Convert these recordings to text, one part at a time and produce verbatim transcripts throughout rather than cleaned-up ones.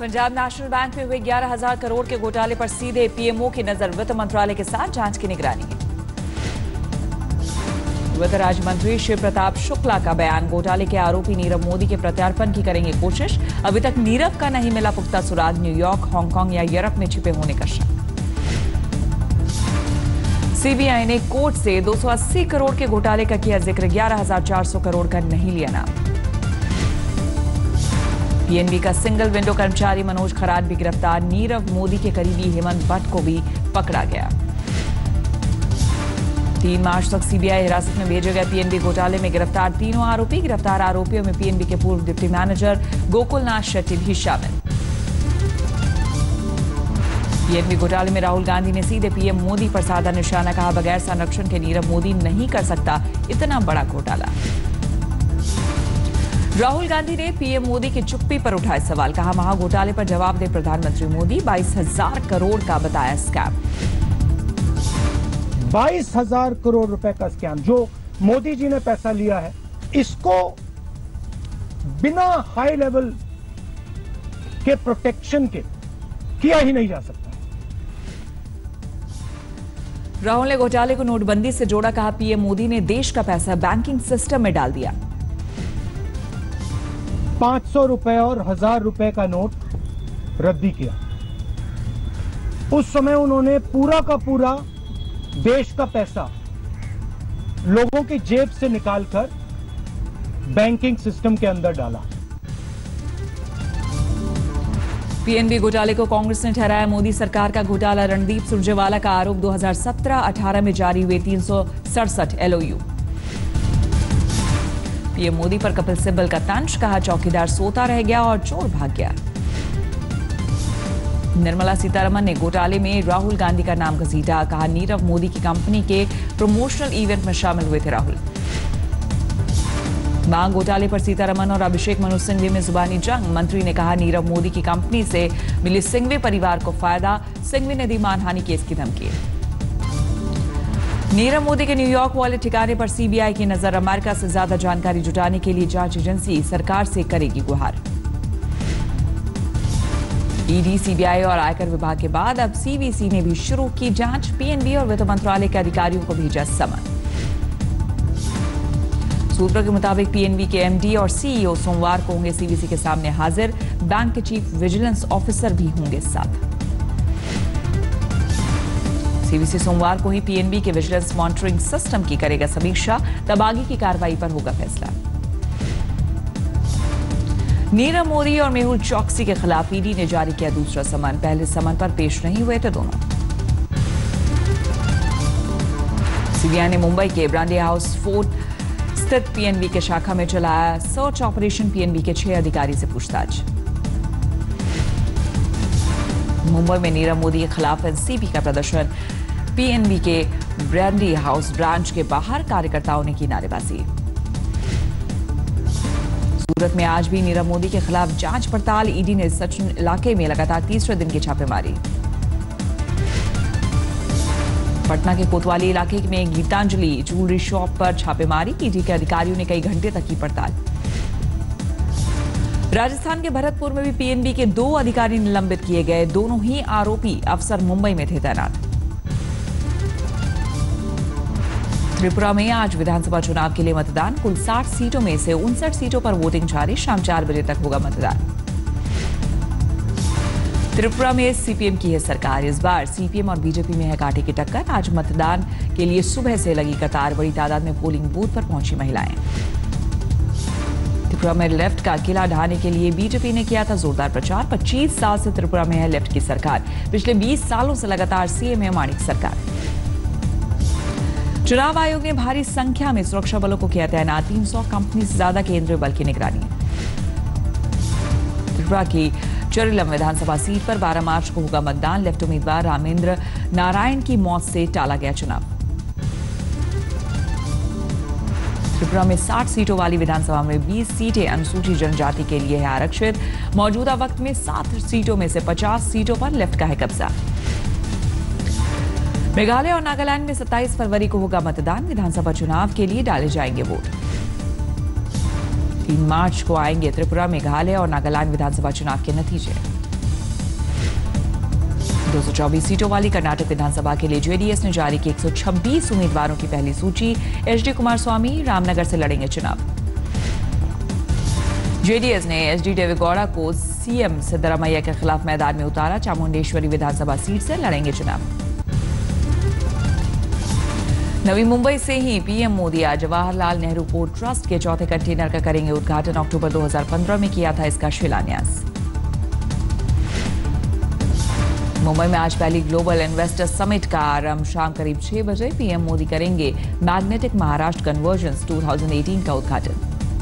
Punjab national bank में हुए ग्यारह हजार करोड़ के घोटाले पर सीधे पीएमओ की नजर। वित्त मंत्रालय के साथ जांच की निगरानी। वित्त राज्य मंत्री शिव प्रताप शुक्ला का बयान। घोटाले के आरोपी नीरव मोदी के प्रत्यार्पण की करेंगे कोशिश। अभी तक नीरव का नहीं मिला पुख्ता सुराग। न्यूयॉर्क, हांगकांग या यूरोप में छिपे होने का शक। सीबीआई ने कोर्ट से दो सौ अस्सी करोड़ के घोटाले का किया जिक्र। ग्यारह हजार चार सौ करोड़ का नहीं लिया नाम। पीएनबी का सिंगल विंडो कर्मचारी मनोज खराट भी गिरफ्तार। नीरव मोदी के करीबी हेमंत भट्ट को भी पकड़ा गया। तीन मार्च तक सीबीआई हिरासत में भेजे गए पीएनबी घोटाले में गिरफ्तार तीनों आरोपी। गिरफ्तार आरोपियों में पीएनबी के पूर्व डिप्टी मैनेजर गोकुलनाथ शेट्टी भी शामिल। पीएनबी घोटाले में राहुल गांधी ने सीधे पीएम मोदी पर साधा निशाना। कहा, बगैर संरक्षण के नीरव मोदी नहीं कर सकता इतना बड़ा घोटाला। राहुल गांधी ने पीएम मोदी की चुप्पी पर उठाए सवाल। कहा, महाघोटाले पर जवाब दे प्रधानमंत्री मोदी। बाईस हजार करोड़ का बताया स्कैम। बाईस हजार करोड़ रुपए का स्कैम जो मोदी जी ने पैसा लिया है, इसको बिना हाई लेवल के प्रोटेक्शन के किया ही नहीं जा सकता। राहुल ने घोटाले को नोटबंदी से जोड़ा। कहा, पीएम मोदी ने देश का पैसा बैंकिंग सिस्टम में डाल दिया। पांच सौ रुपए और हजार रुपए का नोट रद्दी किया। उस समय उन्होंने पूरा का पूरा देश का पैसा लोगों की जेब से निकालकर बैंकिंग सिस्टम के अंदर डाला। पीएनबी घोटाले को कांग्रेस ने ठहराया मोदी सरकार का घोटाला। रणदीप सुरजेवाला का आरोप, दो हजार सत्रह अठारह में जारी हुए तीन सौ सड़सठ एलओयू। पीएम मोदी पर कपिल सिब्बल का तंज। कहा, चौकीदार सोता रह गया और चोर भाग गया। निर्मला सीतारमण ने घोटाले में राहुल गांधी का नाम घसीटा। कहा, नीरव मोदी की कंपनी के प्रमोशनल इवेंट में शामिल हुए थे राहुल। मां घोटाले पर सीतारमण और अभिषेक मनु सिंघवी में जुबानी जंग। मंत्री ने कहा, नीरव मोदी की कंपनी से मिली सिंघवी परिवार को फायदा। सिंघवी ने दी मानहानि केस की धमकी। नीरव मोदी के न्यूयॉर्क वाले ठिकाने पर सीबीआई की नजर। अमेरिका से ज्यादा जानकारी जुटाने के लिए जांच एजेंसी सरकार से करेगी गुहार। ईडी, सीबीआई और आयकर विभाग के बाद अब सीवीसी ने भी शुरू की जांच। पीएनबी और वित्त मंत्रालय के अधिकारियों को भेजा समन। सूत्रों के मुताबिक पीएनबी के एमडी और सीईओ सोमवार को होंगे सीवीसी के सामने हाजिर। बैंक के चीफ विजिलेंस ऑफिसर भी होंगे साथ। सीवीसी सोमवार को ही पीएनबी के विजिलेंस मॉनिटरिंग सिस्टम की करेगा समीक्षा। तब आगे की कार्रवाई पर होगा फैसला। नीरव मोदी और मेहुल चौकसी के खिलाफ ईडी ने जारी किया दूसरा समन। पहले समन पर पेश नहीं हुए थे दोनों। सीबीआई ने मुंबई के ब्रांडी हाउस फोर्ट स्थित पीएनबी के शाखा में चलाया सर्च ऑपरेशन। पीएनबी के छह अधिकारी से पूछताछ। मुंबई में नीरव मोदी के खिलाफ एनसीपी का प्रदर्शन। पीएनबी के ब्रांडी हाउस ब्रांच के बाहर कार्यकर्ताओं ने की नारेबाजी। सूरत में आज भी नीरव मोदी के खिलाफ जांच पड़ताल। ईडी ने सचिन इलाके में लगातार तीसरे दिन की छापेमारी। पटना के कोतवाली इलाके में गीतांजलि ज्वेलरी शॉप पर छापेमारी। ईडी के अधिकारियों ने कई घंटे तक की पड़ताल। राजस्थान के भरतपुर में भी पीएनबी के दो अधिकारी निलंबित किए गए। दोनों ही आरोपी अफसर मुंबई में थे तैनात। त्रिपुरा में आज विधानसभा चुनाव के लिए मतदान। कुल साठ सीटों में से उनसठ सीटों पर वोटिंग जारी। शाम चार बजे तक होगा मतदान। त्रिपुरा में सीपीएम की है सरकार। इस बार सीपीएम और बीजेपी में है कांटे की टक्कर। आज मतदान के लिए सुबह से लगी कतार। बड़ी तादाद में पोलिंग बूथ पर पहुंची महिलाएं। त्रिपुरा में लेफ्ट का किला ढाने के लिए बीजेपी ने किया था जोरदार प्रचार। पच्चीस साल से त्रिपुरा में है लेफ्ट की सरकार। पिछले बीस सालों से लगातार सीएम है माणिक सरकार। चुनाव आयोग ने भारी संख्या में सुरक्षा बलों को किया तैनात। तीन सौ कंपनी से ज्यादा केंद्रीय बल की निगरानी। त्रिपुरा की चरिलम विधानसभा सीट पर बारह मार्च को होगा मतदान। लेफ्ट उम्मीदवार रामेंद्र नारायण की मौत से टाला गया चुनाव। त्रिपुरा में साठ सीटों वाली विधानसभा में बीस सीटें अनुसूचित जनजाति के लिए है आरक्षित। मौजूदा वक्त में सात सीटों में से पचास सीटों पर लेफ्ट का है कब्जा। मेघालय और नागालैंड में सत्ताईस फरवरी को होगा मतदान। विधानसभा चुनाव के लिए डाले जाएंगे वोट। तीन मार्च को आएंगे त्रिपुरा, मेघालय और नागालैंड विधानसभा चुनाव के नतीजे। दो सौ चौबीस सीटों वाली कर्नाटक विधानसभा के लिए जेडीएस ने जारी की एक सौ छब्बीस उम्मीदवारों की पहली सूची। H D Kumaraswamy Ramanagara से लड़ेंगे चुनाव। जेडीएस ने एच डी देवेगौड़ा को सीएम सिद्धरामैया के खिलाफ मैदान में उतारा। चामुंडेश्वरी विधानसभा सीट से लड़ेंगे चुनाव। नवी मुंबई से ही पीएम मोदी आज जवाहरलाल नेहरू पोर्ट ट्रस्ट के चौथे कंटेनर का करेंगे उद्घाटन। अक्टूबर दो हज़ार पंद्रह में किया था इसका शिलान्यास। मुंबई में आज पहली ग्लोबल इन्वेस्टर समिट का आरंभ शाम करीब छह बजे। पीएम मोदी करेंगे मैग्नेटिक महाराष्ट्र कन्वर्जेंस दो हज़ार अठारह का उद्घाटन।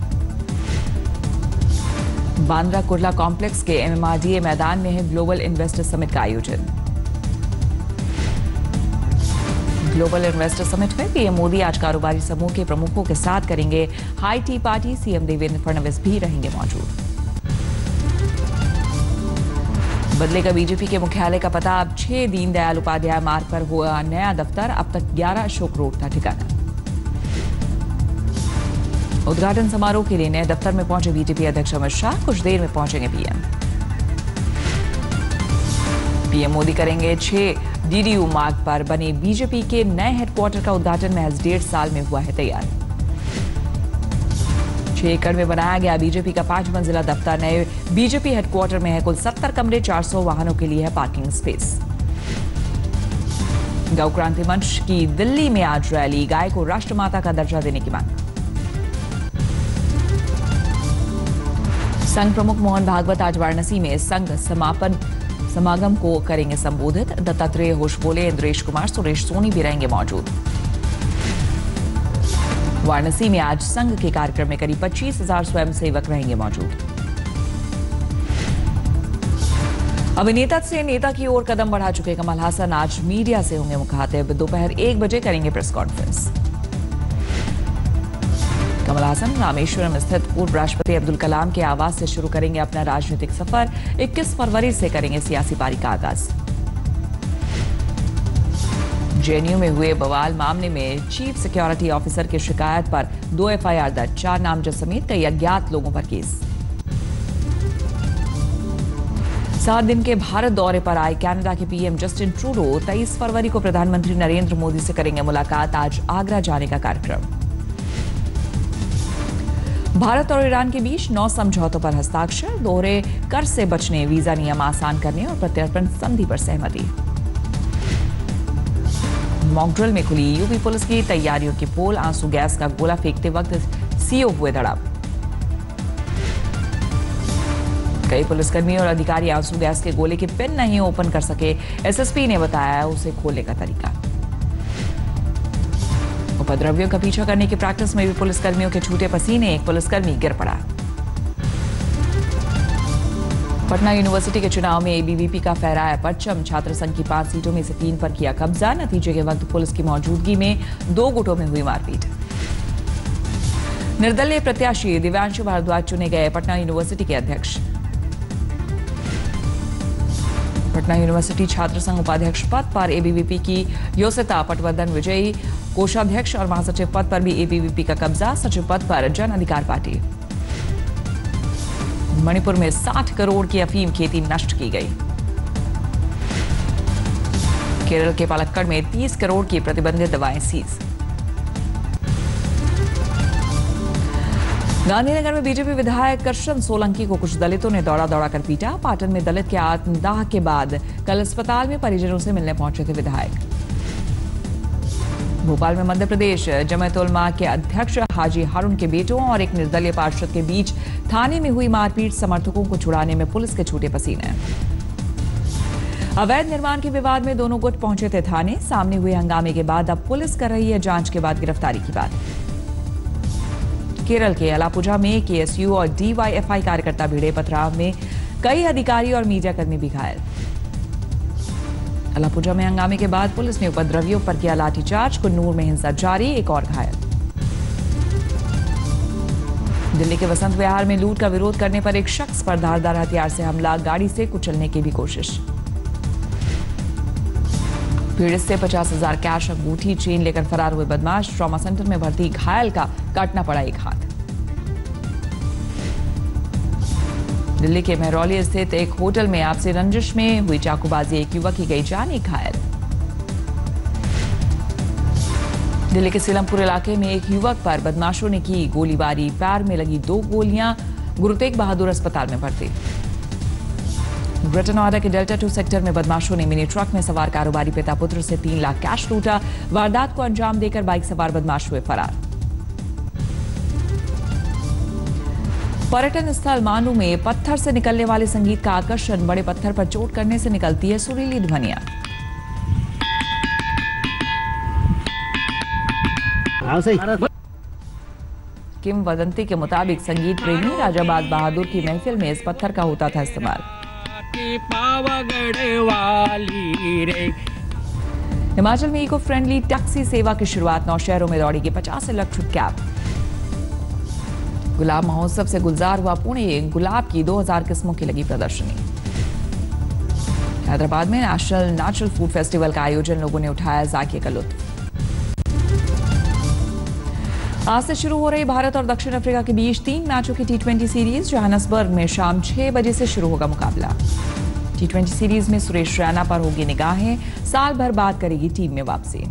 बांद्रा कुर्ला कॉम्प्लेक्स के एमएमआरडीए मैदान में है ग्लोबल इन्वेस्टर समिट का आयोजन। ग्लोबल इन्वेस्टर समिट में पीएम मोदी आज कारोबारी समूह के प्रमुखों के साथ करेंगे high tea party. CM Devendra Fadnavis भी रहेंगे मौजूद। बदलेगा बीजेपी के मुख्यालय का पता। अब छह दीनदयाल उपाध्याय मार्ग पर हुआ नया दफ्तर। अब तक ग्यारह अशोक रोड था ठिकाना। उद्घाटन समारोह के लिए नए दफ्तर में पहुंचे बीजेपी अध्यक्ष अमित शाह। कुछ देर में पहुंचेंगे पीएम। पीएम मोदी करेंगे छह डीडीयू मार्ग पर बने बीजेपी के नए हेडक्वार्टर का उद्घाटन महज डेढ़ साल में हुआ है तैयार। छह एकड़ में बनाया गया बीजेपी का पांच मंजिला दफ्तर नए बीजेपी हेडक्वार्टर में है। कुल सत्तर कमरे, चार सौ वाहनों के लिए है पार्किंग स्पेस। गौ क्रांति मंच की दिल्ली में आज रैली। गाय को राष्ट्रमाता का दर्जा देने की मांग। संघ प्रमुख मोहन भागवत आज वाराणसी में संघ समापन समागम को करेंगे संबोधित। दत्तात्रेय होश बोले, इंद्रेश कुमार, सुरेश सोनी भी रहेंगे मौजूद। वाराणसी में आज संघ के कार्यक्रम में करीब पच्चीस हजार स्वयंसेवक रहेंगे मौजूद। अभिनेता से नेता की ओर कदम बढ़ा चुके कमल हासन आज मीडिया से होंगे मुखातिब। दोपहर एक बजे करेंगे प्रेस कॉन्फ्रेंस। कमल हासन रामेश्वरम स्थित पूर्व राष्ट्रपति अब्दुल कलाम के आवास से शुरू करेंगे अपना राजनीतिक सफर। इक्कीस फरवरी से करेंगे सियासी पारी का आगाज। जेएनयू में हुए बवाल मामले में चीफ सिक्योरिटी ऑफिसर की शिकायत पर दो एफआईआर दर्ज। चार नामजद समेत कई अज्ञात लोगों पर केस। सात दिन के भारत दौरे पर आए कनाडा के पीएम जस्टिन ट्रूडो तेईस फरवरी को प्रधानमंत्री नरेंद्र मोदी से करेंगे मुलाकात। आज आगरा जाने का कार्यक्रम। भारत और ईरान के बीच नौ समझौतों पर हस्ताक्षर। दोहरे कर से बचने, वीजा नियम आसान करने और प्रत्यर्पण संधि पर सहमति। मॉकड्रिल में खुली यूपी पुलिस की तैयारियों की पोल। आंसू गैस का गोला फेंकते वक्त सीओ हुए धड़ा। कई पुलिसकर्मी और अधिकारी आंसू गैस के गोले के पिन नहीं ओपन कर सके। एसएसपी ने बताया उसे खोलने का तरीका। उपद्रवियों का पीछा करने की प्रैक्टिस में भी पुलिसकर्मियों के छूटे पसीने। एक पुलिसकर्मी गिर पड़ा। पटना यूनिवर्सिटी के चुनाव में एबीवीपी का फहराया परचम। छात्र संघ की पांच सीटों में से तीन पर किया कब्जा। नतीजे के वक्त पुलिस की मौजूदगी में दो गुटों में हुई मारपीट। निर्दलीय प्रत्याशी दिव्यांशु भारद्वाज चुने गए पटना यूनिवर्सिटी के अध्यक्ष। पटना यूनिवर्सिटी छात्र संघ उपाध्यक्ष पद पर एबीवीपी की योसिता पटवर्धन विजयी। कोषाध्यक्ष और महासचिव पद पर भी एबीवीपी का कब्जा। सचिव पद पर जन अधिकार पार्टी। मणिपुर में साठ करोड़ की अफीम खेती नष्ट की गई। केरल के पालक्कड़ में तीस करोड़ की प्रतिबंधित दवाएं सीज। गांधीनगर में बीजेपी विधायक करशन सोलंकी को कुछ दलितों ने दौड़ा दौड़ा कर पीटा। पाटन में दलित के आत्मदाह के बाद कल अस्पताल में परिजनों से मिलने पहुंचे थे विधायक। भोपाल में मध्य प्रदेश जमात उलमा के अध्यक्ष हाजी हारून के बेटों और एक निर्दलीय पार्षद के बीच थाने में हुई मारपीट। समर्थकों को छुड़ाने में पुलिस के छूटे पसीने। अवैध निर्माण के विवाद में दोनों गुट पहुंचे थे थाने। सामने हुए हंगामे के बाद अब पुलिस कर रही है जांच के बाद गिरफ्तारी की बात। केरल के अलापुझा में केएसयू और डीवाईएफआई कार्यकर्ता भिड़े। पथराव में कई अधिकारी और मीडियाकर्मी भी घायल। अलापुझा में हंगामे के बाद पुलिस ने उपद्रवियों पर किया लाठीचार्ज। कुन्नूर में हिंसा जारी, एक और घायल। दिल्ली के वसंत विहार में लूट का विरोध करने पर एक शख्स पर धारदार हथियार से हमला। गाड़ी से कुचलने की भी कोशिश। पीड़ित से पचास हजार कैश, अंगूठी, चेन लेकर फरार हुए बदमाश। ट्रॉमा सेंटर में भर्ती घायल का काटना पड़ा एक हाथ। दिल्ली के महरौली स्थित एक होटल में आपसी रंजिश में हुई चाकूबाजी, एक युवक की गई जान, एक घायल। दिल्ली के सीलमपुर इलाके में एक युवक पर बदमाशों ने की गोलीबारी, पैर में लगी दो गोलियां, गुरु तेग बहादुर अस्पताल में भर्ती। ग्रेटर नोएडा के डेल्टा टू सेक्टर में बदमाशों ने मिनी ट्रक में सवार कारोबारी पिता पुत्र से तीन लाख कैश लूटा। वारदात को अंजाम देकर बाइक सवार बदमाश हुए फरार। पर्यटन स्थल मानू में पत्थर से निकलने वाले संगीत का आकर्षण, बड़े पत्थर पर चोट करने से निकलती है सुरीली ध्वनियां। किंवदंती के मुताबिक संगीत प्रेमी राजाबाद बहादुर की महफिल में इस पत्थर का होता था इस्तेमाल। हिमाचल में इको फ्रेंडली टैक्सी सेवा की शुरुआत, नौ शहरों में दौड़ेगी पचास इलेक्ट्रिक कैब। गुलाब महोत्सव से गुलजार हुआ पुणे, गुलाब की दो हज़ार किस्मों की लगी प्रदर्शनी। हैदराबाद में नेशनल नेचुरल फूड फेस्टिवल का आयोजन, लोगों ने उठाया जायके का लुत्फ। आज से शुरू हो रही भारत और दक्षिण अफ्रीका के बीच तीन मैचों की टी ट्वेंटी सीरीज, जोहान्सबर्ग में शाम छह बजे से शुरू होगा मुकाबला। टी ट्वेंटी सीरीज में सुरेश रैना पर होगी निगाहें, साल भर बाद करेगी टीम में वापसी।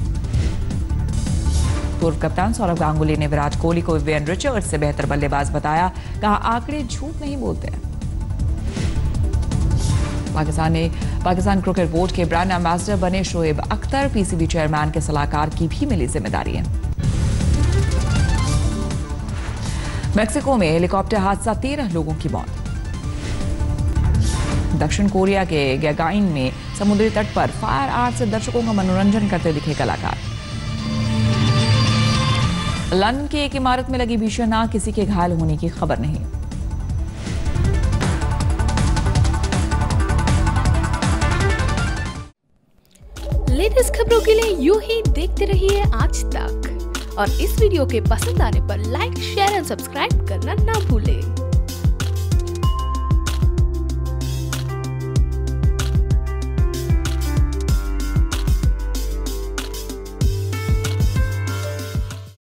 पूर्व कप्तान सौरव गांगुली ने विराट कोहली को विवियन रिचर्ड्स से बेहतर बल्लेबाज बताया, कहा आंकड़े झूठ नहीं बोलते। पाकिस्तान ने पाकिस्तान क्रिकेट बोर्ड के ब्रांड एम्बेसडर बने शोएब अख्तर, पीसीबी चेयरमैन के सलाहकार की भी मिली जिम्मेदारी है। मेक्सिको में हेलीकॉप्टर हादसा, तेरह लोगों की मौत। दक्षिण कोरिया के गैगाइन में समुद्री तट पर फायर आर्ट से दर्शकों का मनोरंजन करते दिखे कलाकार। लंदन की एक इमारत में लगी भीषण आग, किसी के घायल होने की खबर नहीं। लेटेस्ट खबरों के लिए यूं ही देखते रहिए आज तक, और इस वीडियो के पसंद आने पर लाइक, शेयर और सब्सक्राइब करना ना भूलें।